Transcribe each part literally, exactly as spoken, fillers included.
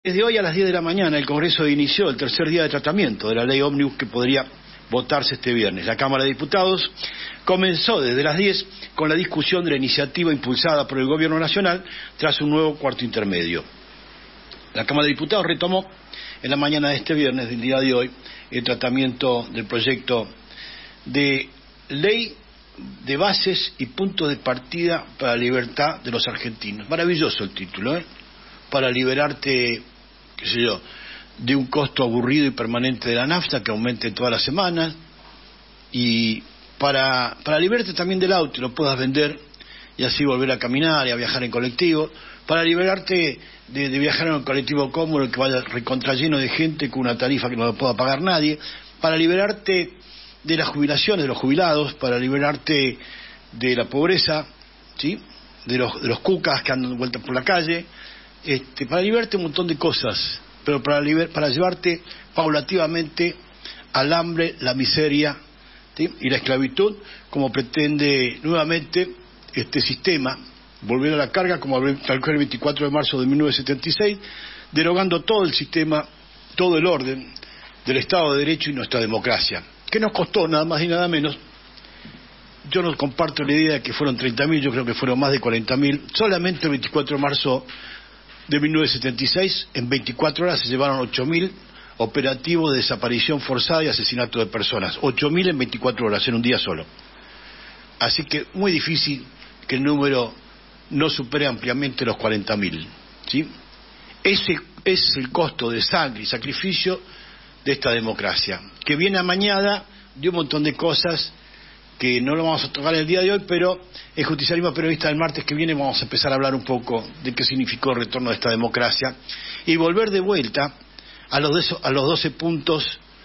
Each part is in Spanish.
Desde hoy a las diez de la mañana el Congreso inició el tercer día de tratamiento de la ley ómnibus que podría votarse este viernes. La Cámara de Diputados comenzó desde las diez con la discusión de la iniciativa impulsada por el Gobierno Nacional tras un nuevo cuarto intermedio. La Cámara de Diputados retomó en la mañana de este viernes, del día de hoy, el tratamiento del proyecto de ley de bases y puntos de partida para la libertad de los argentinos. Maravilloso el título, ¿eh? Para liberarte, qué sé yo, de un costo aburrido y permanente de la nafta que aumente todas las semanas, y para, para liberarte también del auto y lo puedas vender y así volver a caminar y a viajar en colectivo, para liberarte de, de viajar en un colectivo cómodo que vaya recontralleno de gente con una tarifa que no lo pueda pagar nadie, para liberarte de las jubilaciones de los jubilados, para liberarte de la pobreza, ¿sí?, de los, de los cucas que andan vueltas por la calle, este, para liberarte un montón de cosas, pero para, liber, para llevarte paulativamente al hambre, la miseria, ¿sí?, y la esclavitud, como pretende nuevamente este sistema, volver a la carga como calculó el veinticuatro de marzo de mil novecientos setenta y seis, derogando todo el sistema, todo el orden del Estado de Derecho y nuestra democracia, que nos costó nada más y nada menos. Yo no comparto la idea de que fueron treinta mil, yo creo que fueron más de cuarenta mil, solamente el veinticuatro de marzo de mil novecientos setenta y seis, en veinticuatro horas se llevaron ocho mil operativos de desaparición forzada y asesinato de personas, ocho mil en veinticuatro horas, en un día solo. Así que muy difícil que el número no supere ampliamente los cuarenta mil, ¿sí? Ese es el costo de sangre y sacrificio de esta democracia, que viene amañada de un montón de cosas que no lo vamos a tocar el día de hoy, pero en Justicialismo Periodista del martes que viene vamos a empezar a hablar un poco de qué significó el retorno de esta democracia y volver de vuelta a los, a los doce puntos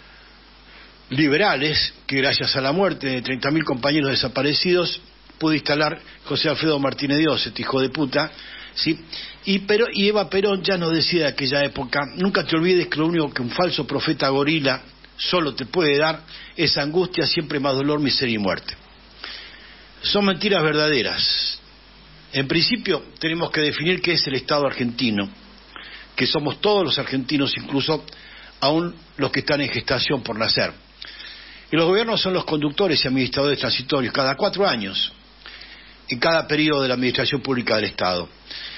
liberales que gracias a la muerte de treinta mil compañeros desaparecidos pudo instalar José Alfredo Martínez Dios, este hijo de puta, ¿sí? Y, pero, y Eva Perón ya nos decía de aquella época: nunca te olvides que lo único que un falso profeta gorila solo te puede dar es angustia, siempre más dolor, miseria y muerte. Son mentiras verdaderas. En principio tenemos que definir qué es el Estado argentino, que somos todos los argentinos, incluso aún los que están en gestación por nacer. Y los gobiernos son los conductores y administradores transitorios cada cuatro años, en cada periodo de la administración pública del Estado.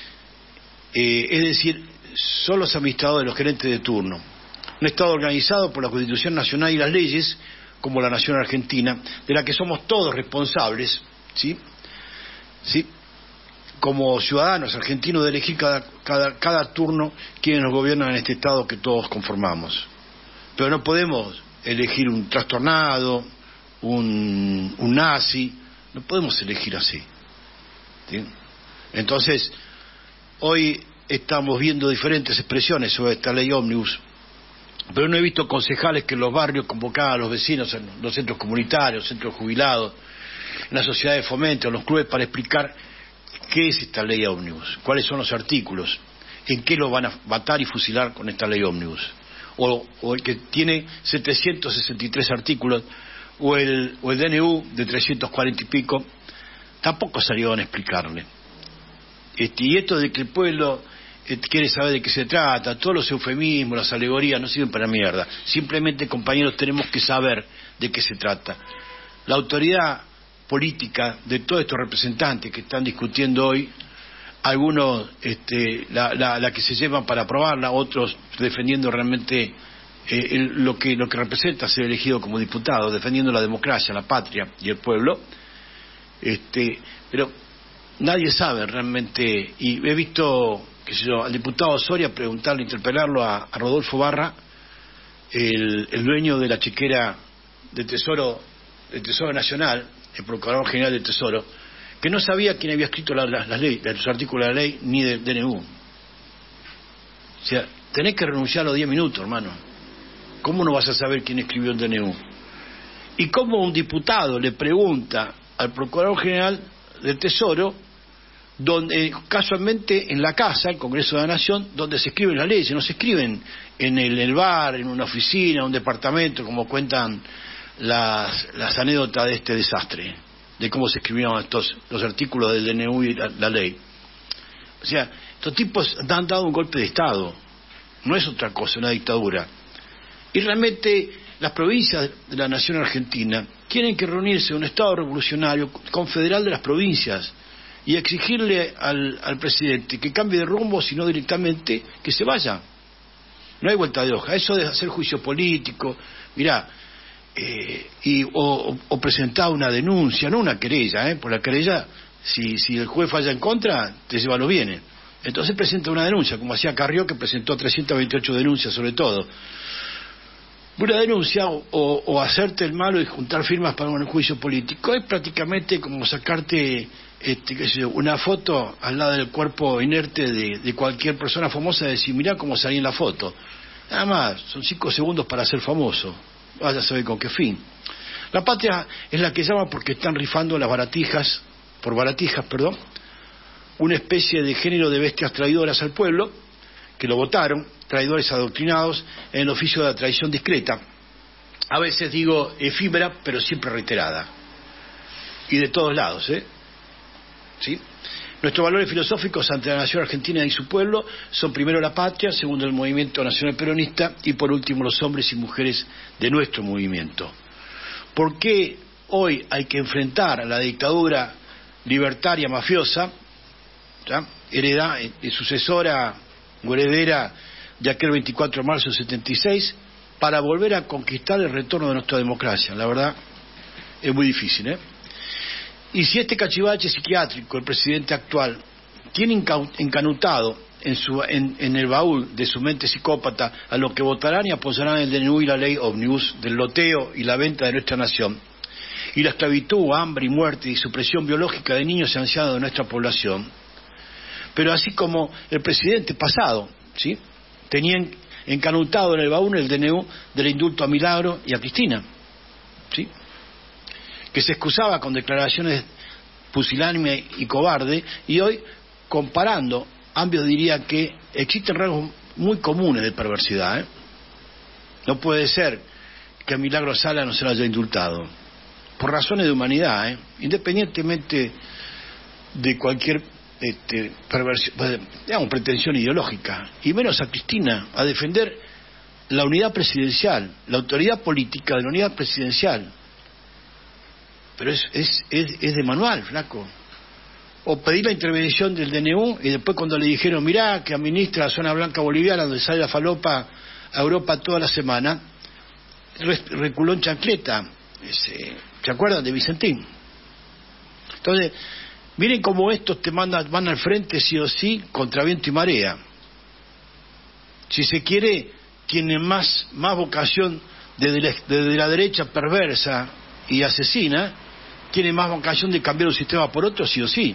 Eh, es decir, son los administradores, los gerentes de turno. Un Estado organizado por la Constitución Nacional y las leyes, como la Nación Argentina, de la que somos todos responsables, ¿sí?, ¿sí?, como ciudadanos argentinos, de elegir cada, cada, cada turno quienes nos gobiernan en este Estado que todos conformamos. Pero no podemos elegir un trastornado, un, un nazi, no podemos elegir así, ¿sí? Entonces, hoy estamos viendo diferentes expresiones sobre esta ley ómnibus, pero no he visto concejales que en los barrios convocaban a los vecinos, en los centros comunitarios, centros jubilados, en la sociedad de fomento, en los clubes, para explicar qué es esta ley ómnibus, cuáles son los artículos, en qué lo van a matar y fusilar con esta ley ómnibus, o, o el que tiene setecientos sesenta y tres artículos, o el, o el D N U de trescientos cuarenta y pico, tampoco salieron a explicarle. Este, y esto de que el pueblo quiere saber de qué se trata, todos los eufemismos, las alegorías no sirven para mierda. Simplemente, compañeros, tenemos que saber de qué se trata. La autoridad política de todos estos representantes que están discutiendo hoy, algunos este, la, la, la que se llevan para aprobarla, otros defendiendo realmente eh, el, lo que lo que representa ser elegido como diputado, defendiendo la democracia, la patria y el pueblo, este, pero nadie sabe realmente. Y he visto, qué sé yo, al diputado Soria preguntarle, interpelarlo a, a Rodolfo Barra, el, el dueño de la chequera de Tesoro, del Tesoro Nacional, el Procurador General del Tesoro, que no sabía quién había escrito las la, la leyes, los artículos de la ley, ni del D N U. O sea, tenés que renunciar a los diez minutos, hermano. ¿Cómo no vas a saber quién escribió el D N U? Y cómo un diputado le pregunta al Procurador General del Tesoro, donde casualmente en la casa, el Congreso de la Nación, donde se escriben las leyes, no se escriben en el, el bar, en una oficina, en un departamento, como cuentan las, las anécdotas de este desastre, de cómo se escribieron estos los artículos del D N U y la, la ley. O sea, estos tipos han dado un golpe de Estado, no es otra cosa, una dictadura. Y realmente las provincias de la nación argentina tienen que reunirse en un Estado revolucionario confederal de las provincias y exigirle al, al presidente que cambie de rumbo, sino directamente que se vaya. No hay vuelta de hoja. Eso de hacer juicio político, mirá, eh, y, o, o presentar una denuncia, no una querella, ¿eh? Por la querella, si, si el juez falla en contra, te lleva los bienes. Entonces presenta una denuncia, como hacía Carrió, que presentó trescientas veintiocho denuncias sobre todo. Una denuncia o, o, o hacerte el malo y juntar firmas para un juicio político es prácticamente como sacarte este, qué sé yo, una foto al lado del cuerpo inerte de, de cualquier persona famosa y decir, mirá cómo salí en la foto. Nada más, son cinco segundos para ser famoso. Vaya a saber con qué fin. La patria es la que llama porque están rifando las baratijas, por baratijas, perdón, una especie de género de bestias traidoras al pueblo, que lo votaron, traidores adoctrinados en el oficio de la traición discreta, a veces digo efímera, pero siempre reiterada, y de todos lados, ¿eh? ¿Sí? Nuestros valores filosóficos ante la nación argentina y su pueblo son primero la patria, segundo el movimiento nacional peronista y por último los hombres y mujeres de nuestro movimiento. ¿Por qué hoy hay que enfrentar a la dictadura libertaria mafiosa, ¿ya? Hereda, eh, sucesora o heredera de aquel veinticuatro de marzo del setenta y seis, para volver a conquistar el retorno de nuestra democracia? La verdad es muy difícil, ¿eh? Y si este cachivache psiquiátrico, el presidente actual, tiene encanutado en, su, en, en el baúl de su mente psicópata a lo que votarán y apoyarán el D N U y la ley ómnibus del loteo y la venta de nuestra nación, y la esclavitud, hambre y muerte y supresión biológica de niños y ancianos de nuestra población, pero así como el presidente pasado, ¿sí?, tenía encanutado en el baúl el D N U del indulto a Milagro y a Cristina, ¿sí?, que se excusaba con declaraciones pusilánimes y cobarde, y hoy, comparando, ambos diría que existen rasgos muy comunes de perversidad, ¿eh? No puede ser que a Milagro Sala no se lo haya indultado, por razones de humanidad, ¿eh? Independientemente de cualquier este, perversión, digamos, pretensión ideológica, y menos a Cristina, a defender la unidad presidencial, la autoridad política de la unidad presidencial. Pero es, es, es, es de manual, flaco. O pedir la intervención del D N U y después cuando le dijeron, mirá, que administra la zona blanca boliviana donde sale la falopa a Europa toda la semana, reculó en chancleta. Ese, ¿se acuerdan de Vicentín? Entonces, miren cómo estos te mandan, van al frente sí o sí contra viento y marea. Si se quiere, tienen más, más vocación desde la, desde la derecha perversa y asesina, tiene más vocación de cambiar un sistema por otro sí o sí.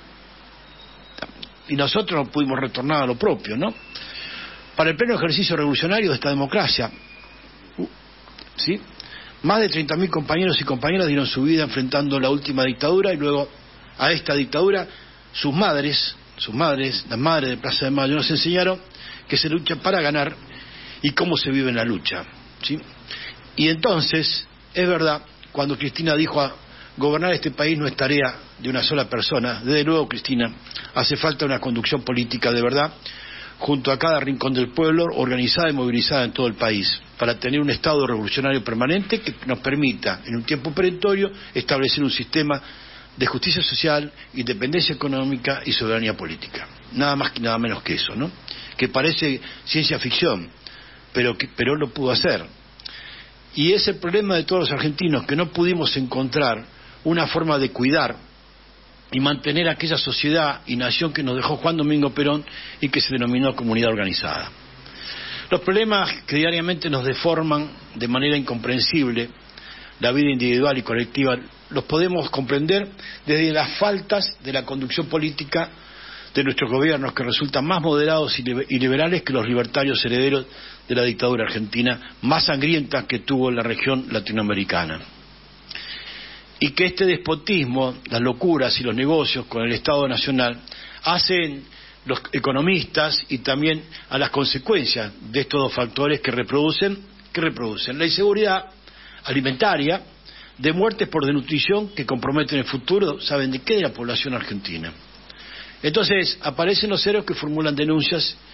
Y nosotros no pudimos retornar a lo propio, ¿no? Para el pleno ejercicio revolucionario de esta democracia, ¿sí?, más de treinta mil compañeros y compañeras dieron su vida enfrentando la última dictadura, y luego a esta dictadura sus madres, sus madres, las madres de Plaza de Mayo, nos enseñaron que se lucha para ganar y cómo se vive en la lucha, ¿sí? Y entonces, es verdad, cuando Cristina dijo a gobernar este país no es tarea de una sola persona, desde luego, Cristina, hace falta una conducción política de verdad, junto a cada rincón del pueblo, organizada y movilizada en todo el país, para tener un Estado revolucionario permanente que nos permita, en un tiempo perentorio, establecer un sistema de justicia social, independencia económica y soberanía política. Nada más que nada menos que eso, ¿no? Que parece ciencia ficción, pero que Perón lo pudo hacer. Y es el problema de todos los argentinos, que no pudimos encontrar una forma de cuidar y mantener aquella sociedad y nación que nos dejó Juan Domingo Perón y que se denominó comunidad organizada. Los problemas que diariamente nos deforman de manera incomprensible la vida individual y colectiva los podemos comprender desde las faltas de la conducción política de nuestros gobiernos, que resultan más moderados y liberales que los libertarios herederos de la dictadura argentina más sangrienta que tuvo la región latinoamericana. Y que este despotismo, las locuras y los negocios con el Estado Nacional hacen los economistas y también a las consecuencias de estos dos factores que reproducen, que reproducen la inseguridad alimentaria, de muertes por desnutrición que comprometen el futuro, ¿saben de qué? De la población argentina. Entonces aparecen los héroes que formulan denuncias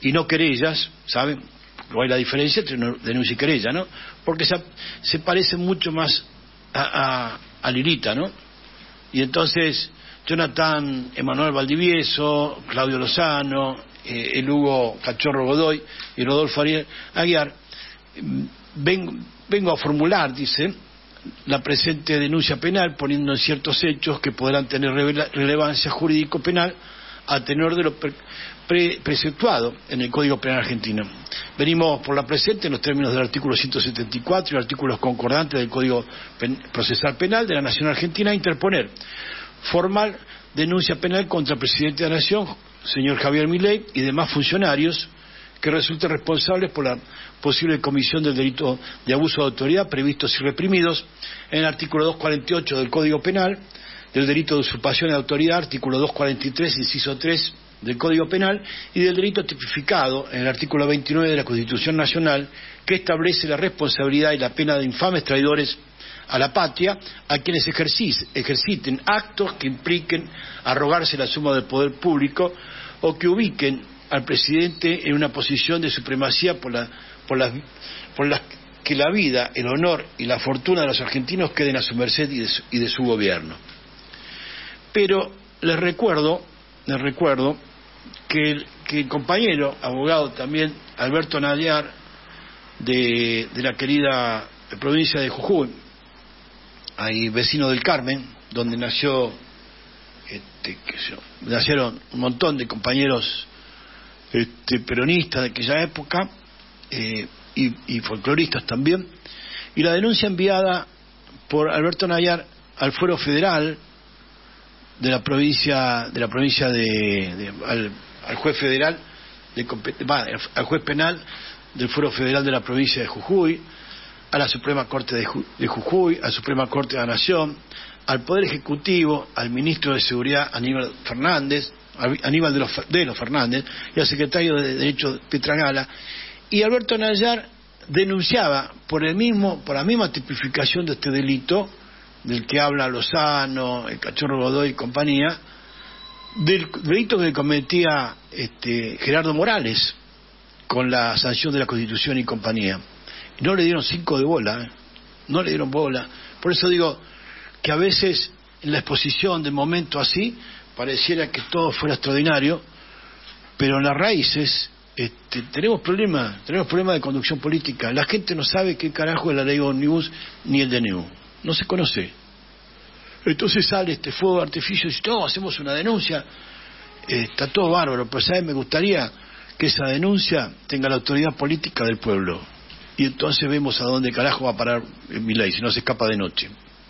y no querellas, ¿saben? No hay la diferencia entre denuncia y querella, ¿no? Porque se, se parece mucho más a, a, a Lilita, ¿no? Y entonces Jonathan Emanuel Valdivieso, Claudio Lozano, eh, el Hugo Cachorro Godoy y Rodolfo Ariel Aguiar, ven, vengo a formular, dice, la presente denuncia penal poniendo en ciertos hechos que podrán tener relevancia jurídico-penal a tenor de lo pre, pre, preceptuado en el Código Penal argentino. Venimos por la presente en los términos del artículo ciento setenta y cuatro y artículos concordantes del Código Pen, Procesal Penal de la Nación Argentina a interponer formal denuncia penal contra el presidente de la Nación, señor Javier Milei, y demás funcionarios que resulten responsables por la posible comisión del delito de abuso de autoridad previstos y reprimidos en el artículo doscientos cuarenta y ocho del Código Penal, del delito de usurpación de autoridad, artículo doscientos cuarenta y tres, inciso tres del Código Penal, y del delito tipificado en el artículo veintinueve de la Constitución Nacional, que establece la responsabilidad y la pena de infames traidores a la patria a quienes ejerciten actos que impliquen arrogarse la suma del poder público o que ubiquen al presidente en una posición de supremacía por la, por las, por las que la vida, el honor y la fortuna de los argentinos queden a su merced y de su, y de su gobierno. Pero les recuerdo, les recuerdo que el, que el compañero, abogado también, Alberto Nayar, de, de la querida provincia de Jujuy, ahí vecino del Carmen, donde nació, este, qué sé yo, nacieron un montón de compañeros este, peronistas de aquella época, eh, y, y folcloristas también, y la denuncia enviada por Alberto Nayar al Fuero Federal de la provincia de la provincia de, de al, al juez federal de, bah, al juez penal del Fuero Federal de la provincia de Jujuy, a la Suprema Corte de, Ju, de Jujuy, a la Suprema Corte de la Nación, al Poder Ejecutivo, al Ministro de Seguridad Aníbal Fernández, Aníbal de los, de los Fernández, y al Secretario de Derecho Pietrangala, y Alberto Nayar denunciaba por el mismo, por la misma tipificación de este delito del que habla Lozano, el Cachorro Godoy y compañía, del delito que cometía este, Gerardo Morales con la sanción de la Constitución y compañía. No le dieron cinco de bola, ¿eh? No le dieron bola. Por eso digo que a veces en la exposición de momento así pareciera que todo fuera extraordinario, pero en las raíces este, tenemos problemas, tenemos problemas de conducción política. La gente no sabe qué carajo es la ley Omnibus ni el D N U. No se conoce. Entonces sale este fuego de artificio y dice, no, hacemos una denuncia, eh, está todo bárbaro, pero ¿sabes? Me gustaría que esa denuncia tenga la autoridad política del pueblo. Y entonces vemos a dónde carajo va a parar Milei, si no se escapa de noche.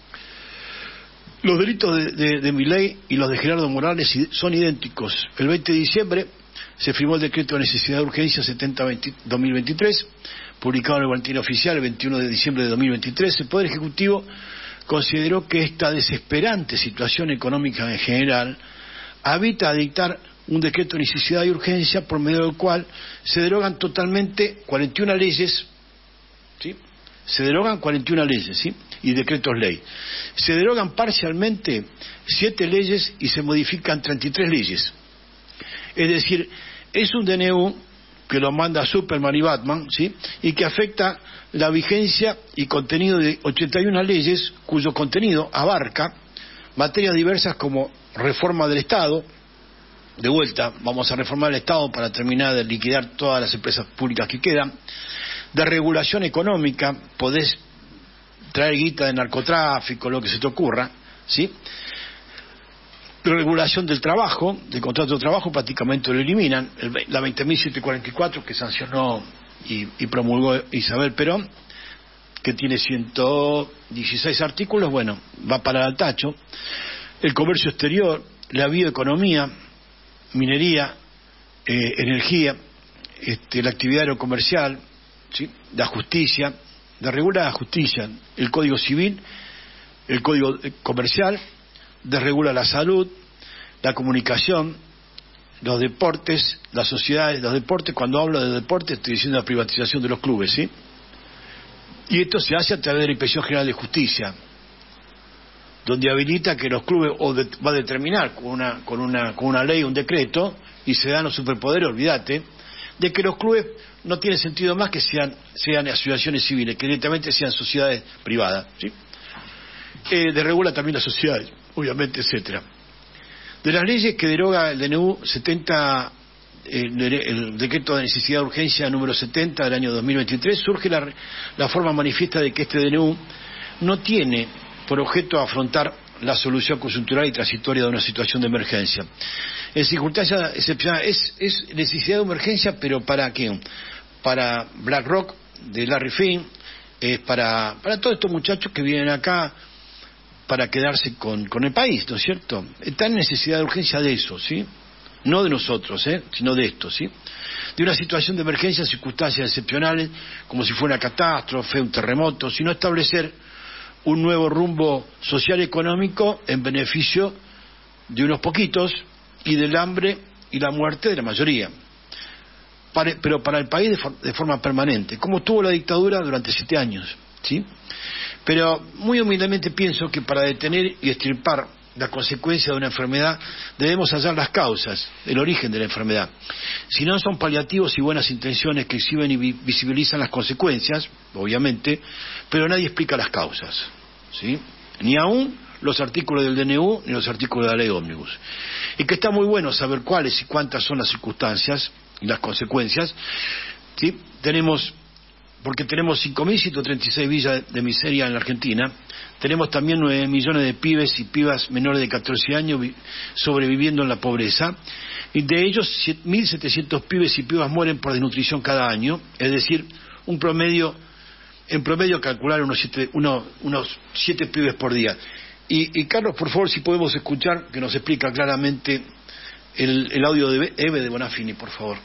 Los delitos de, de, de Milei y los de Gerardo Morales son idénticos. El veinte de diciembre se firmó el decreto de necesidad de urgencia setenta barra dos mil veintitrés, publicado en el Boletín Oficial el veintiuno de diciembre de dos mil veintitrés. El Poder Ejecutivo consideró que esta desesperante situación económica en general habita a dictar un decreto de necesidad y urgencia por medio del cual se derogan totalmente cuarenta y una leyes, ¿sí? Se derogan cuarenta y una leyes, ¿sí? Y decretos ley. Se derogan parcialmente siete leyes y se modifican treinta y tres leyes. Es decir, es un D N U que lo manda Superman y Batman, ¿sí? Y que afecta la vigencia y contenido de ochenta y una leyes cuyo contenido abarca materias diversas como reforma del Estado. De vuelta, vamos a reformar el Estado para terminar de liquidar todas las empresas públicas que quedan. De regulación económica, podés traer guita de narcotráfico, lo que se te ocurra, ¿sí? De regulación del trabajo, del contrato de trabajo, prácticamente lo eliminan. El, la veinte mil setecientos cuarenta y cuatro que sancionó y, y promulgó Isabel Perón, que tiene ciento dieciséis artículos, bueno, va a parar al tacho. El comercio exterior, la bioeconomía, minería, eh, energía, este, la actividad aerocomercial, ¿sí? La justicia, de regular la justicia, el Código Civil, el Código Comercial, desregula la salud, la comunicación, los deportes, las sociedades, los deportes. Cuando hablo de deportes estoy diciendo la privatización de los clubes, ¿sí? Y esto se hace a través de la Inspección General de Justicia, donde habilita que los clubes o de, va a determinar con una con una con una ley, un decreto, y se dan los superpoderes, olvídate, de que los clubes no tiene sentido más que sean, sean asociaciones civiles, que directamente sean sociedades privadas, ¿sí? Eh, desregula también las sociedades, obviamente, etcétera. De las leyes que deroga el D N U setenta, el, el decreto de necesidad de urgencia número setenta del año dos mil veintitrés, surge la, la forma manifiesta de que este D N U no tiene por objeto afrontar la solución coyuntural y transitoria de una situación de emergencia. En circunstancias excepcionales, es, es necesidad de emergencia, pero ¿para qué? Para BlackRock, de Larry Fink, es para, para todos estos muchachos que vienen acá para quedarse con, con el país, ¿no es cierto? Está en necesidad de urgencia de eso, ¿sí? No de nosotros, ¿eh? Sino de esto, ¿sí? De una situación de emergencia, circunstancias excepcionales, como si fuera una catástrofe, un terremoto, sino establecer un nuevo rumbo social y económico en beneficio de unos poquitos y del hambre y la muerte de la mayoría. Para, pero para el país de, for, de forma permanente, como tuvo la dictadura durante siete años, ¿sí? Pero muy humildemente pienso que para detener y extirpar la consecuencia de una enfermedad debemos hallar las causas, el origen de la enfermedad. Si no, son paliativos y buenas intenciones que exhiben y visibilizan las consecuencias, obviamente, pero nadie explica las causas, ¿sí? Ni aún los artículos del D N U ni los artículos de la ley ómnibus. Y que está muy bueno saber cuáles y cuántas son las circunstancias y las consecuencias, ¿sí? Tenemos, porque tenemos cinco mil ciento treinta y seis villas de miseria en la Argentina, tenemos también nueve millones de pibes y pibas menores de catorce años sobreviviendo en la pobreza, y de ellos mil setecientos pibes y pibas mueren por desnutrición cada año, es decir, un promedio, en promedio calcular unos siete, uno, unos siete pibes por día. Y, y Carlos, por favor, si podemos escuchar, que nos explica claramente el, el audio de Eve de Bonafini, por favor.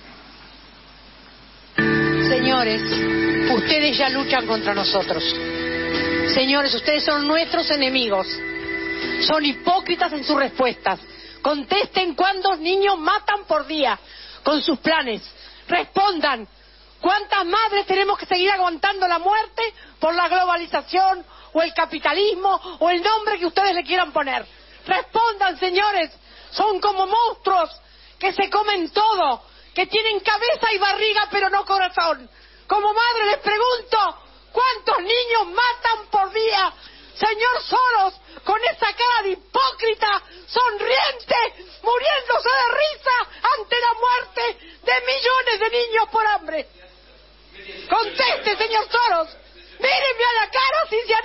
Señores, ustedes ya luchan contra nosotros. Señores, ustedes son nuestros enemigos. Son hipócritas en sus respuestas. Contesten cuántos niños matan por día con sus planes. Respondan, ¿cuántas madres tenemos que seguir aguantando la muerte por la globalización o el capitalismo o el nombre que ustedes le quieran poner? Respondan, señores. Son como monstruos que se comen todo, que tienen cabeza y barriga pero no corazón. Como madre les pregunto, ¿cuántos niños matan por día? Señor Soros, con esa cara de hipócrita, sonriente, muriéndose de risa ante la muerte de millones de niños por hambre. Conteste, señor Soros. Mírenme a la cara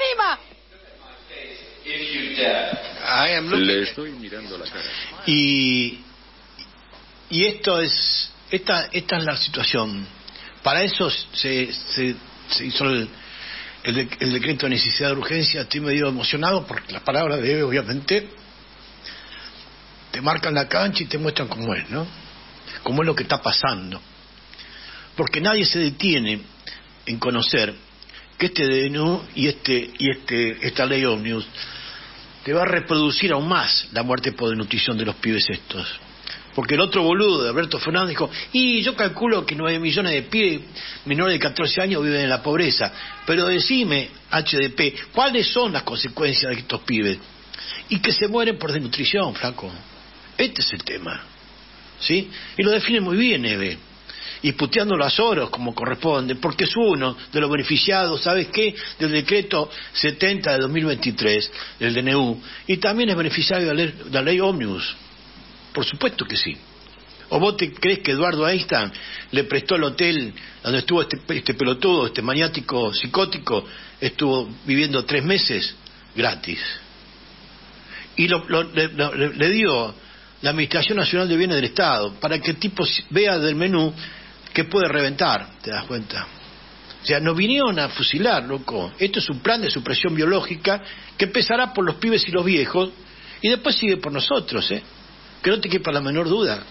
si se anima. Le estoy mirando la cara. Y, y esto es, esta, esta es la situación. Para eso se, se, se hizo el, el, de, el decreto de necesidad de urgencia. Estoy medio emocionado porque las palabras de Eve, obviamente, te marcan la cancha y te muestran cómo es, ¿no? Cómo es lo que está pasando. Porque nadie se detiene en conocer que este D N U y este y este esta ley ómnibus te va a reproducir aún más la muerte por desnutrición de los pibes estos. Porque el otro boludo de Alberto Fernández dijo, y yo calculo que nueve millones de pibes menores de catorce años viven en la pobreza. Pero decime, H D P, ¿cuáles son las consecuencias de estos pibes? Y que se mueren por desnutrición, flaco. Este es el tema, ¿sí? Y lo define muy bien, Eve. Y puteándolo a Soros como corresponde, porque es uno de los beneficiados, ¿sabes qué?, del decreto setenta de dos mil veintitrés, del D N U, y también es beneficiario de la ley, de la ley ómnibus. Por supuesto que sí. ¿O vos te crees que Eduardo Einstein le prestó el hotel donde estuvo este, este pelotudo, este maniático psicótico, estuvo viviendo tres meses gratis? Y lo, lo, le, lo, le dio la Administración Nacional de Bienes del Estado para que el tipo vea del menú que puede reventar, ¿te das cuenta? O sea, nos vinieron a fusilar, loco. Esto es un plan de supresión biológica que empezará por los pibes y los viejos y después sigue por nosotros, ¿eh? Que no te quepa la menor duda.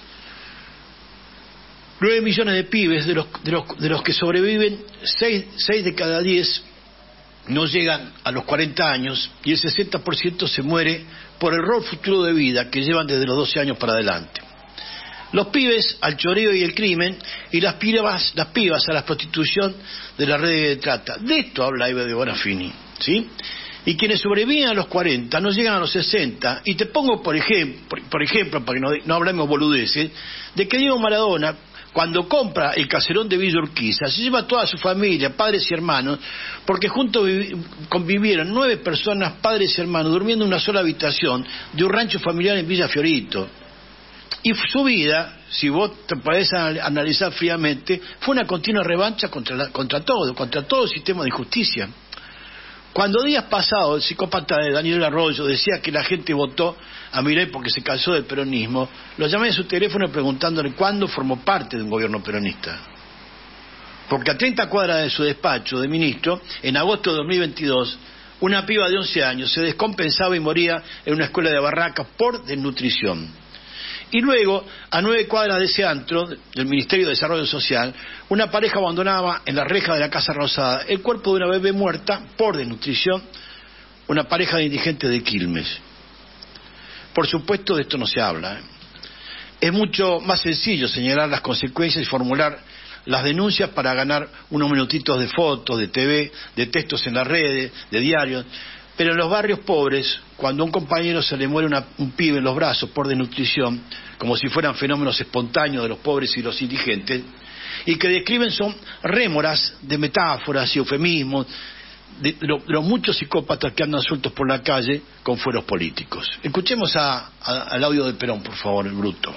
Nueve millones de pibes, de los, de los, de los que sobreviven, seis, seis de cada diez no llegan a los cuarenta años y el sesenta por ciento se muere por el rol futuro de vida que llevan desde los doce años para adelante. Los pibes al choreo y el crimen, y las pibas, las pibas a la prostitución de la red de trata. De esto habla Eve de Bonafini, ¿sí? Y quienes sobreviven a los cuarenta no llegan a los sesenta, y te pongo por ejemplo, por, por ejemplo para que no, no hablemos boludeces, de que Diego Maradona, cuando compra el caserón de Villa Urquiza, se lleva a toda su familia, padres y hermanos, porque juntos convivieron nueve personas, padres y hermanos, durmiendo en una sola habitación de un rancho familiar en Villa Fiorito. Y su vida, si vos te podés analizar fríamente, fue una continua revancha contra, la, contra todo, contra todo el sistema de justicia. Cuando días pasados el psicópata de Daniel Arroyo decía que la gente votó a Milei porque se cansó del peronismo, lo llamé a su teléfono preguntándole cuándo formó parte de un gobierno peronista. Porque a treinta cuadras de su despacho de ministro, en agosto de dos mil veintidós, una piba de once años se descompensaba y moría en una escuela de Barracas por desnutrición. Y luego, a nueve cuadras de ese antro, del Ministerio de Desarrollo Social, una pareja abandonaba en la reja de la Casa Rosada el cuerpo de una bebé muerta por desnutrición, una pareja de indigentes de Quilmes. Por supuesto, de esto no se habla. ¿eh? Es mucho más sencillo señalar las consecuencias y formular las denuncias para ganar unos minutitos de fotos, de T V, de textos en las redes, de diarios. Pero en los barrios pobres, cuando a un compañero se le muere una, un pibe en los brazos por desnutrición, como si fueran fenómenos espontáneos de los pobres y los indigentes, y que describen son rémoras de metáforas y eufemismos de, de, lo, de los muchos psicópatas que andan sueltos por la calle con fueros políticos. Escuchemos a, a, al audio de Perón, por favor, el bruto.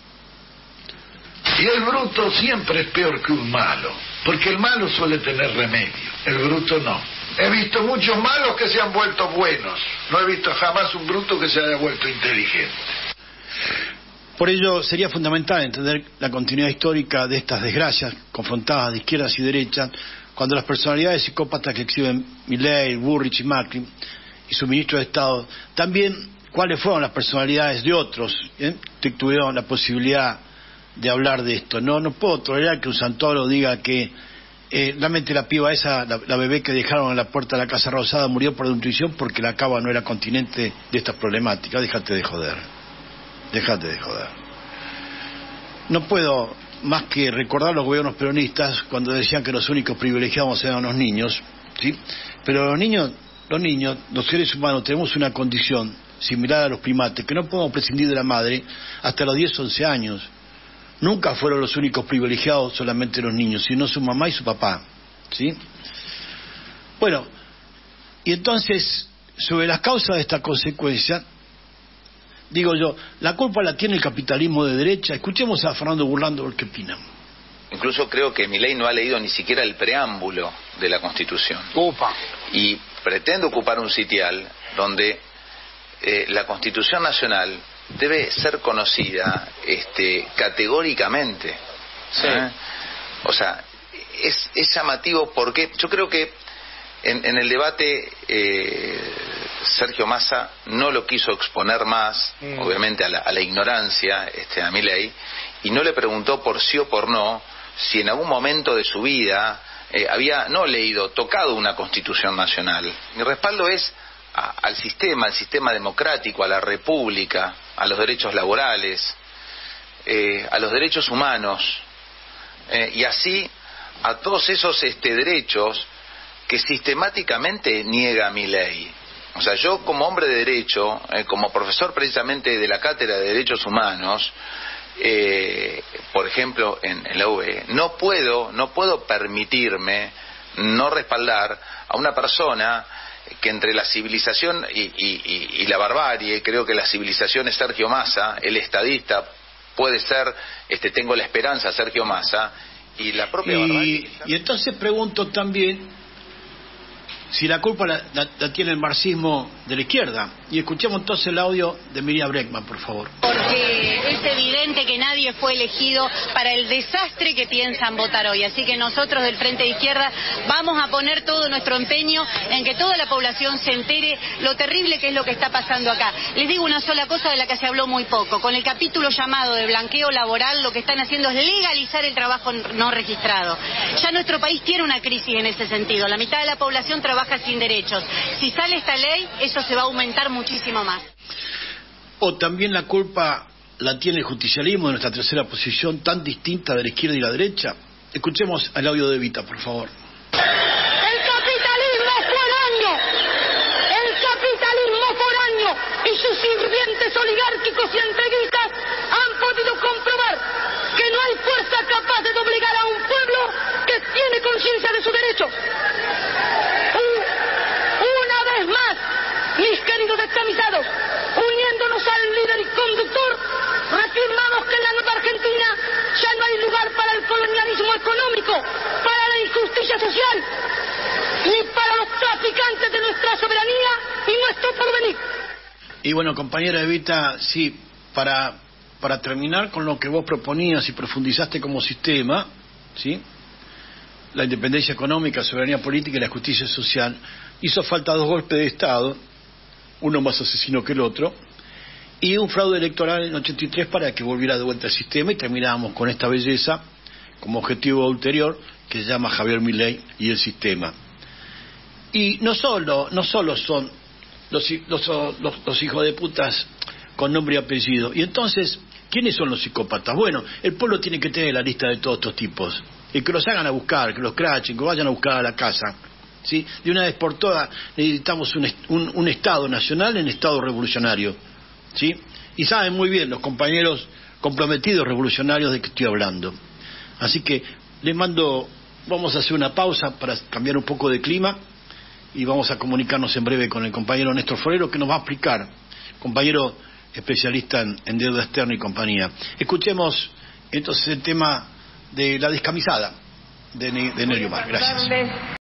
Y el bruto siempre es peor que un malo, porque el malo suele tener remedio, el bruto no. He visto muchos malos que se han vuelto buenos. No he visto jamás un bruto que se haya vuelto inteligente. Por ello sería fundamental entender la continuidad histórica de estas desgracias confrontadas de izquierdas y derechas, cuando las personalidades psicópatas que exhiben Milei, Burrich y Macri y su ministro de Estado, también cuáles fueron las personalidades de otros ¿eh? que tuvieron la posibilidad de hablar de esto. No, no puedo tolerar que un Santoro diga que Eh, realmente la piba esa, la, la bebé que dejaron en la puerta de la Casa Rosada murió por nutrición porque la cava no era continente de estas problemáticas. Déjate de joder, déjate de joder. No puedo más que recordar los gobiernos peronistas cuando decían que los únicos privilegiados eran los niños, ¿sí? Pero los niños, los niños, los seres humanos tenemos una condición similar a los primates, que no podemos prescindir de la madre hasta los diez, once años. Nunca fueron los únicos privilegiados solamente los niños, sino su mamá y su papá, ¿sí? Bueno, y entonces, sobre las causas de esta consecuencia, digo yo, la culpa la tiene el capitalismo de derecha. Escuchemos a Fernando Burlando a ver qué opina. Incluso creo que Milei no ha leído ni siquiera el preámbulo de la Constitución. Upa. Y pretende ocupar un sitial donde eh, la Constitución Nacional debe ser conocida este, categóricamente. Sí. ¿Eh? O sea, es, es llamativo porque yo creo que en, en el debate eh, Sergio Massa no lo quiso exponer más, mm. obviamente a la, a la ignorancia este, a Milei, y no le preguntó por sí o por no si en algún momento de su vida eh, había no leído, tocado una Constitución Nacional. Mi respaldo es a, al sistema, al sistema democrático, a la república, a los derechos laborales, eh, a los derechos humanos, eh, y así a todos esos este, derechos que sistemáticamente niega Milei. O sea, yo como hombre de derecho, eh, como profesor precisamente de la Cátedra de Derechos Humanos, eh, por ejemplo en, en la U B, no puedo, no puedo permitirme no respaldar a una persona que entre la civilización y, y, y, y la barbarie, creo que la civilización es Sergio Massa, el estadista puede ser, este, tengo la esperanza, Sergio Massa, y la propia y, barbarie. Y entonces pregunto también si la culpa la, la, la tiene el marxismo de la izquierda. Y escuchemos entonces el audio de Miriam Bregman, por favor. Porque es evidente que nadie fue elegido para el desastre que piensan votar hoy. Así que nosotros del Frente de Izquierda vamos a poner todo nuestro empeño en que toda la población se entere lo terrible que es lo que está pasando acá. Les digo una sola cosa de la que se habló muy poco. Con el capítulo llamado de blanqueo laboral, lo que están haciendo es legalizar el trabajo no registrado. Ya nuestro país tiene una crisis en ese sentido. La mitad de la población trabaja sin derechos. Si sale esta ley, eso se va a aumentar muchísimo más. O también la culpa la tiene el justicialismo de nuestra tercera posición tan distinta de la izquierda y la derecha. Escuchemos el audio de Evita, por favor. El capitalismo foráneo, el capitalismo foráneo y sus sirvientes oligárquicos y entreguistas han podido comprobar que no hay fuerza capaz de doblegar a un pueblo que tiene conciencia de sus derechos. Una vez más, mis queridos descamisados, uniéndonos al líder y conductor, reafirmamos que en la nueva Argentina ya no hay lugar para el colonialismo económico, para la injusticia social, ni para los traficantes de nuestra soberanía y nuestro porvenir. Y bueno, compañera Evita, sí, para, para terminar con lo que vos proponías y profundizaste como sistema, ¿sí?, la independencia económica, la soberanía política y la justicia social, hizo falta dos golpes de Estado, uno más asesino que el otro, y un fraude electoral en el ochenta y tres para que volviera de vuelta el sistema y terminábamos con esta belleza como objetivo ulterior que se llama Javier Milei y el sistema. Y no solo, no solo son los, los, los, los hijos de putas con nombre y apellido. Y entonces, ¿quiénes son los psicópatas? Bueno, el pueblo tiene que tener la lista de todos estos tipos. Y que los hagan a buscar, que los crachen, que vayan a buscar a la casa. ¿Sí? De una vez por todas necesitamos un, un, un Estado nacional en Estado revolucionario. ¿Sí? Y saben muy bien los compañeros comprometidos revolucionarios de que estoy hablando. Así que les mando, vamos a hacer una pausa para cambiar un poco de clima y vamos a comunicarnos en breve con el compañero Néstor Forero, que nos va a explicar, compañero especialista en, en deuda externa y compañía. Escuchemos entonces el tema de la descamisada de, de Nerio Mar. Gracias.